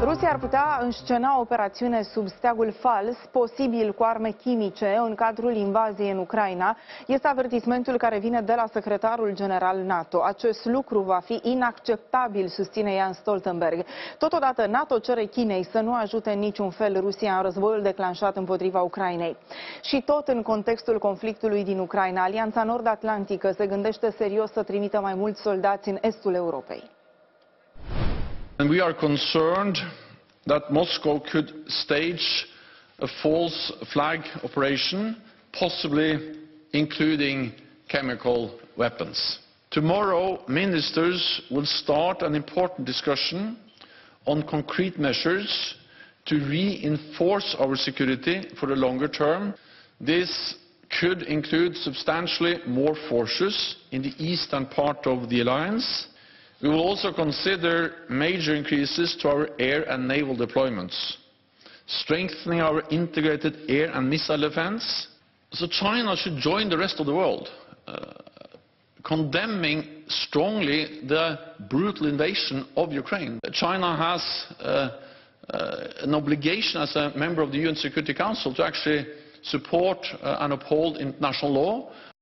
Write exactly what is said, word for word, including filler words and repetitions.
Rusia ar putea înscena o operațiune sub steagul fals, posibil cu arme chimice, în cadrul invaziei în Ucraina. Este avertismentul care vine de la secretarul general NATO. Acest lucru va fi inacceptabil, susține Jens Stoltenberg. Totodată, NATO cere Chinei să nu ajute în niciun fel Rusia în războiul declanșat împotriva Ucrainei. Și tot în contextul conflictului din Ucraina, Alianța Nord-Atlantică se gândește serios să trimită mai mulți soldați în estul Europei. And we are concerned that Moscow could stage a false flag operation, possibly including chemical weapons. Tomorrow, ministers will start an important discussion on concrete measures to reinforce our security for the longer term. This could include substantially more forces in the eastern part of the alliance. We will also consider major increases to our air and naval deployments, strengthening our integrated air and missile defense. So China should join the rest of the world, uh, condemning strongly the brutal invasion of Ukraine. China has uh, uh, an obligation as a member of the U N Security Council to actually support uh, and uphold international law,